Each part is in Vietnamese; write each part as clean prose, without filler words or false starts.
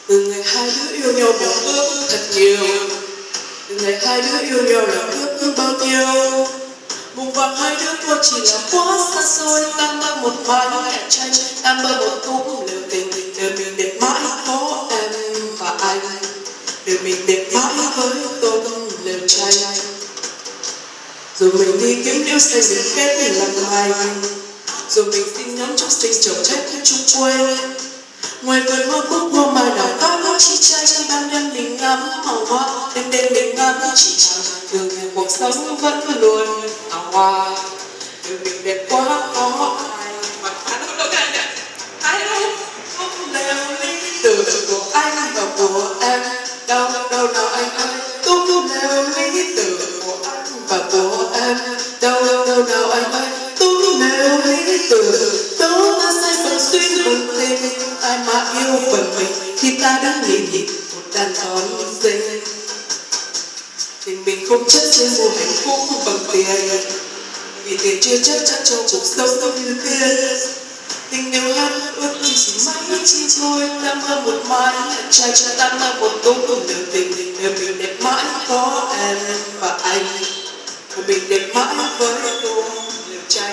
Từ ngày hai đứa yêu nhau một ước thật nhiều. Từ ngày hai đứa yêu nhau là ước bao nhiêu. Vùng vàng hai đứa thôi chỉ là quá xa xôi. Ta mơ một mái cạnh tranh, ta mơ một cúc lều tình. Đời mình đẹp mãi có em và anh. Đời mình đẹp mãi với tôi lều tranh. Rồi mình đi kiếm yêu xanh mình kết làm hành. Rồi mình xin nhóm chúc sinh chồng trách chung quê. Ngoài vườn hoa cúc hoa mai đào cát chi trai trong ban đêm mình ngắm màu hoa. Đêm đêm mình ngắm chỉ chẳng đường ngày cuộc sống vẫn luôn hào hoa. Đời mình đẹp quá có ai mà nó đâu cái này ai đâu không leo lý từ của anh và của em. Đâu đâu nào anh ơi tung leo lý từ của anh và của em. Đâu đâu nào anh ơi tung leo lý từ đó ta say phần xuyên phần tình. Ai mà yêu phần mình khi ta đã nhìn một đàn con xinh. Tình mình không chất trên một hạnh phúc bằng tiền, vì tiền chưa chắc chắn cho cuộc sống như kia. Tình yêu hát ước chỉ mãi chi thôi. Ta mơ một mái trai cho ta mơ một cúc lều tình. Đời mình đẹp mãi có em và anh. Đời mình đẹp mãi với tôi lều trai.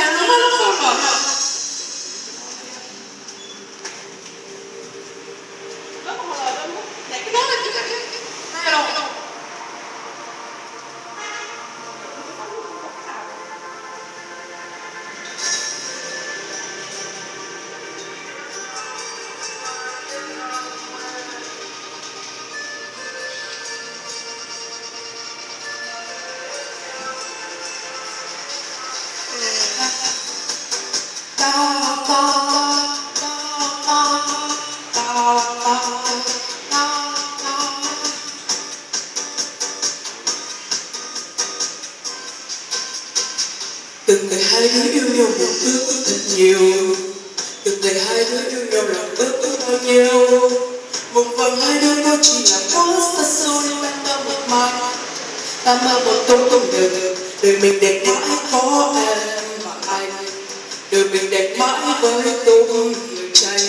Từng ngày hai đứa yêu nhau một ước thật nhiều. Từng ngày hai đứa yêu nhau là ước bao nhiêu. Vùng vàng hai đứa có chỉ là quá xa xôi. Ta mơ một mai, ta mơ một tung lều. Đời mình đẹp mãi có em và anh. Đời mình đẹp mãi với tung lều trai.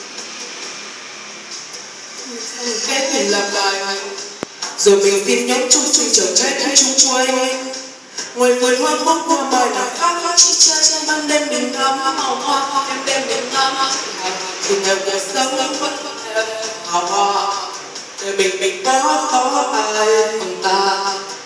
Kết mình làm bài, rồi mình tin nhóm chung chung chồng trai chung quanh. Ngoài vườn hoa cúc hoa mai đào cát chi trai trong ban đêm mình ngắm màu hoa. Đêm đêm mình ngắm từ ngày cuộc sống vẫn hào hoa. Đời mình có ai bằng ta.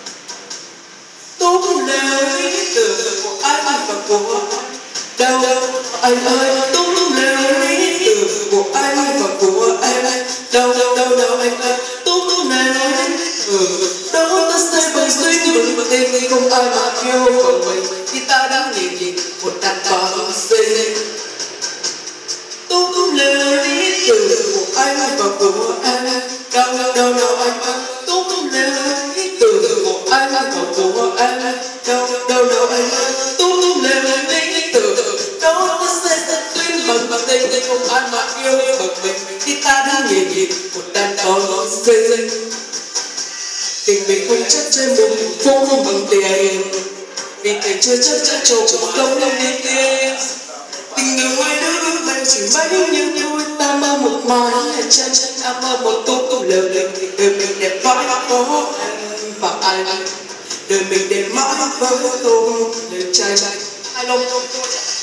Tung lều lý tưởng của anh và của đâu anh ơi. Tung lều lý tưởng của anh và của em. Đâu đâu đâu anh ơi tung lều lý tưởng đó ta say bằng xuyên bằng tình. Không ai mà yêu phần mình khi ta đã nhìn một đàn con xinh. Tung lều lý tưởng của anh và của em. Đâu đâu đâu anh ơi tung lều lý tưởng của anh và của em. Đâu đâu đâu anh ơi tung lều lý tưởng đó ta say bằng xuyên bằng tình. Không ai mà yêu phần mình khi ta đã nhìn một đàn con xinh. Tình mình không chắc trên một hạnh phúc bằng tiền, vì tiền chưa chắc chắn cho cuộc sống như kia. Tình yêu hai đứa ước mình chỉ mấy như thôi. Ta mơ một mái chân ta mơ một cúc lều tình. Đời mình đẹp mãi có em và anh. Đời mình đẹp mãi với tôi lều trai. Hai lông